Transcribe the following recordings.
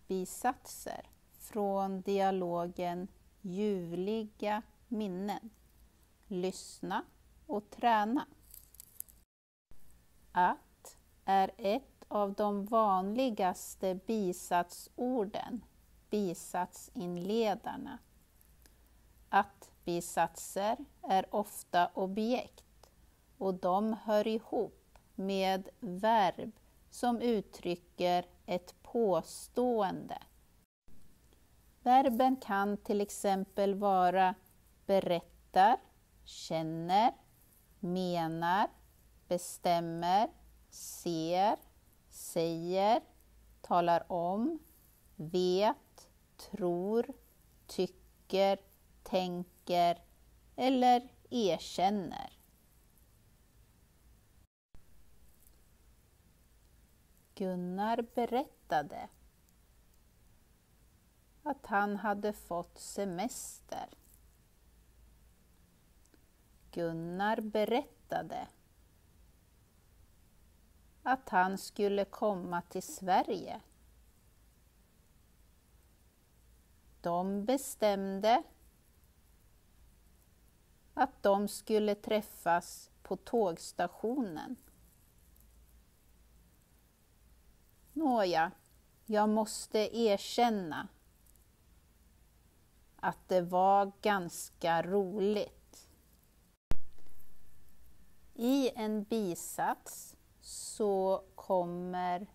bisatser från dialogen Ljuvliga minnen. Lyssna och träna. Att är ett av de vanligaste bisatsorden, bisatsinledarna. Att-bisatser är ofta objekt och de hör ihop med verb som uttrycker ett påstående. Verben kan till exempel vara berättar, känner, menar, bestämmer, ser, säger, talar om, vet, tror, tycker, tänker eller erkänner. Gunnar berättade att han hade fått semester. Gunnar berättade att han skulle komma till Sverige. De bestämde att de skulle träffas på tågstationen. Nåja, jag måste erkänna att det var ganska roligt. I en bisats så kommer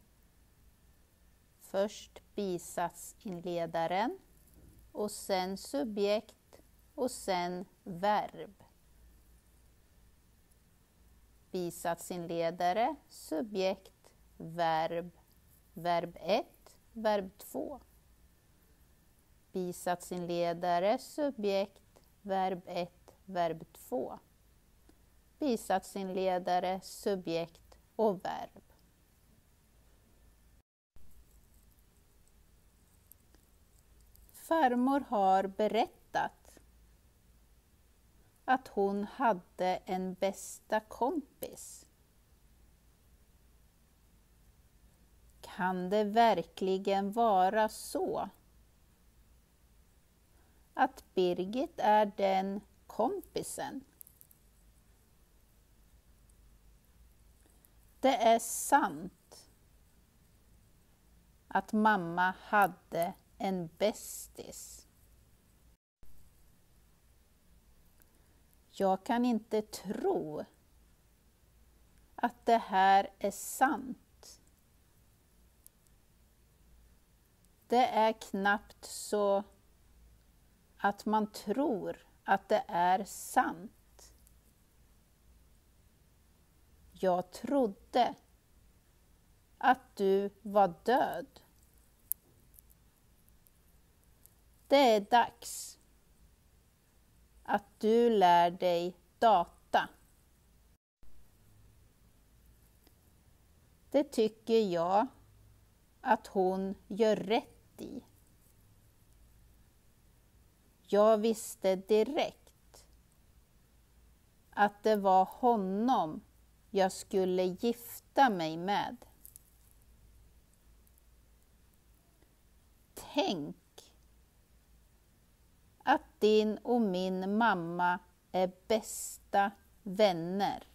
först bisatsinledaren och sen subjekt och sen verb. Bisatsinledare, subjekt, verb, verb 1, verb 2. Bisatsinledare, subjekt, verb 1, verb 2. Bisatsinledare, subjekt och verb. Farmor har berättat att hon hade en bästa kompis. Kan det verkligen vara så att Birgit är den kompisen? Det är sant att mamma hade en bästis. Jag kan inte tro att det här är sant. Det är knappt så att man tror att det är sant. Jag trodde att du var död. Det är dags att du lär dig data. Det tycker jag att hon gör rätt i. Jag visste direkt att det var honom jag skulle gifta mig med. Tänk att din och min mamma är bästa vänner.